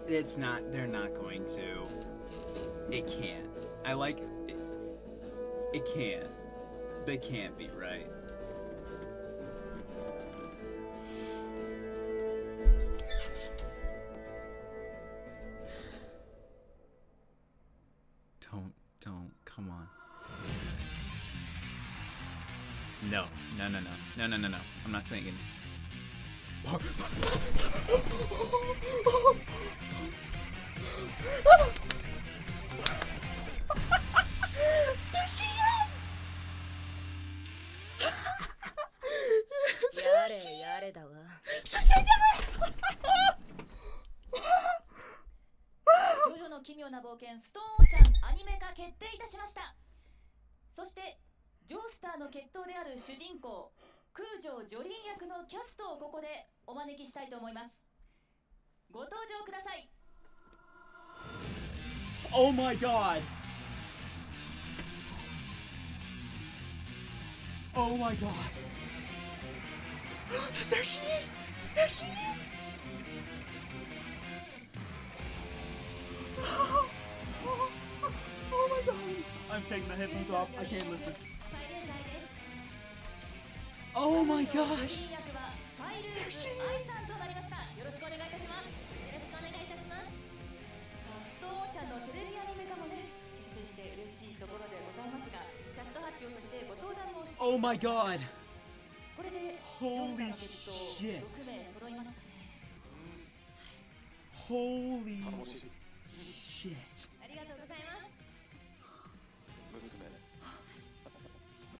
It's not. They're not going to. It can't. I like it. It can't. They can't be right. Don't. Come on. No. I'm not thinking. There she is! Yare da wa. JoJo の奇妙な冒険ストーンオーシャンアニメ化決定いたしました。そしてジョースターの決闘である主人公KUJOジョリーン役のキャストをここでお招きしたいと思います。ご登場ください。 Oh my god! Oh my god! There she is! There she is! Oh my god! I'm taking my headphones off. I can't listen. Oh my gosh! There she is! ストーンオーシャンのテレビアニメ化もね、決定して嬉しいところでございますが、キャスト発表そしてご登壇もしていただきました。 Oh my god! これでジョースターの決闘6名揃いましたね。 Holy shit!